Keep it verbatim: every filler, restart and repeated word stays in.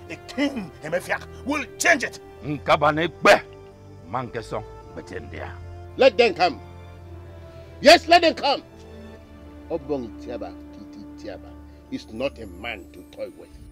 the king Emefiak will change it. Let them come. Yes, let them come. Obong Tiaba, Titi Tiaba is not a man to toy with.